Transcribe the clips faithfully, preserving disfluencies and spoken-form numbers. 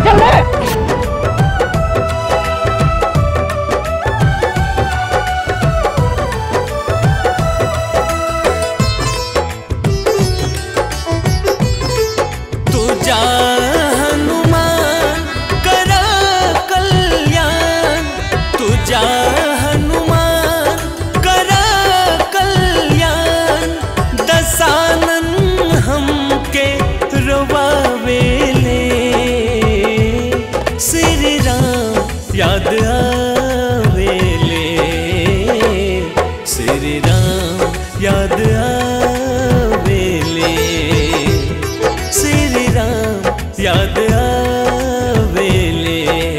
चल ले। तू जा हनुमान करा कल्याण, तू जा हनुमान करा कल्याण, दसानन हमके रोवावेले, श्री राम याद आवेले, श्री राम याद आवेले, श्री राम याद आवेले,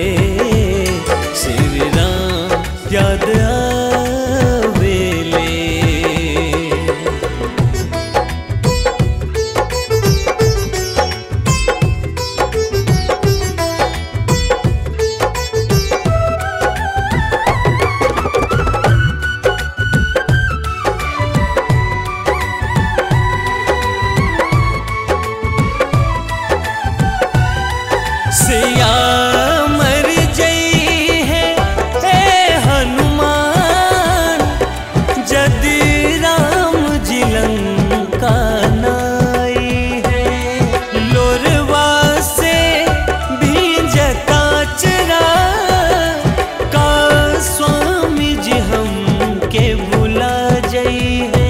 श्री राम याद आवेले। सिया मर जई है ए हनुमान, जदि राम जी लंका नाई है, लोरवा से भींजता चरा, का स्वामी जी हमके भुला जई है।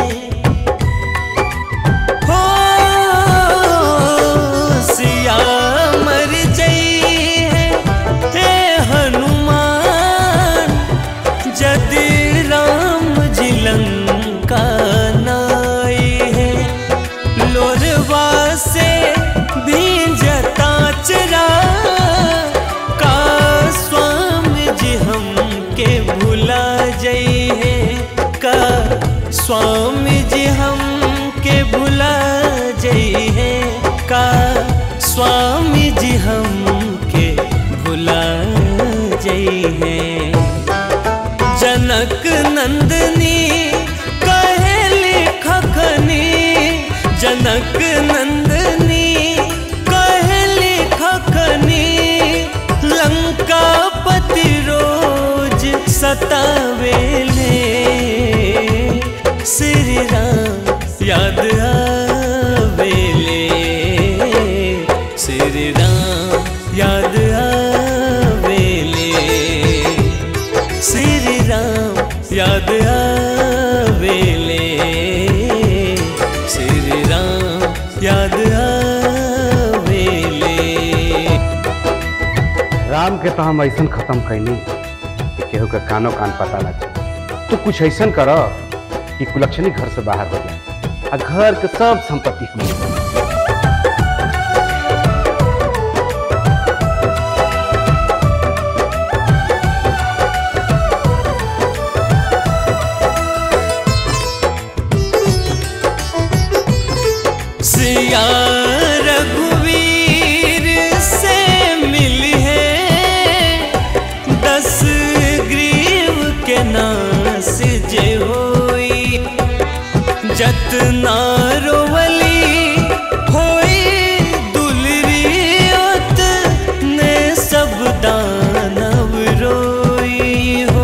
हो सिया मर जई है हे हनुमान, जदि राम जी लंका नाई है, लोरवा से भींजता चरा, का स्वामी जी हमके भुला जई है, का स्वामी जी हमके भुला जई है, का स्वामी जी हमके भुला जई है। जनक नंदनी कहेली खखनी, जनक नंदनी कहेली खखनी, लंकापति रोज सतावेले, श्री राम याद आवेले, श्री राम याद आवेले, श्री राम याद आवेले, श्री राम याद आवेले। राम के तो हम ऐसा खत्म कैनी कि केहू के कानो कान पता ना चले। तो कुछ ऐसा कर कि कुलक्षणी घर से बाहर हो जाए और घर के सब संपत्ति हमने। सिया रघुवीर से मिली है, दस ग्रीव के नास जे होई, जतना रोवली होई दुलरी, उतने सब दानव रोई हो।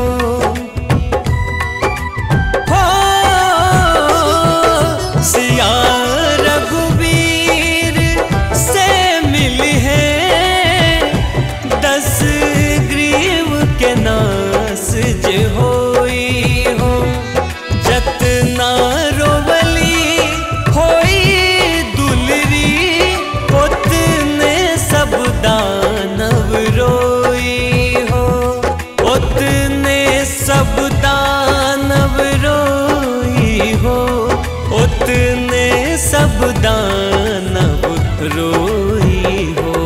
हो सिया रघुवीर से मिली है, दस ग्रीव के नास जे होई हो, जतना रोवली होई दुलरी, उतने सब दानव रोई हो, उतने सब दानव रोई हो, उतने सब दानव रोई हो।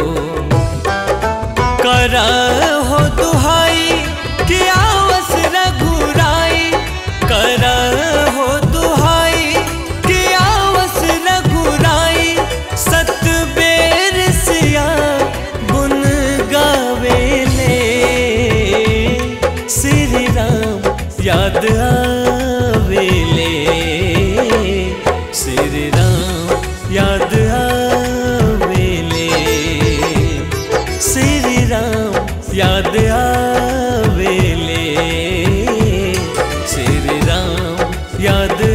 करा हो दुहाई कि आवस रघुराई, करा हो दुहाई कि आवस रघुराई, सत बेर सिया गुन गावेले, श्री राम याद आवेले, श्री राम याद आवेले। याद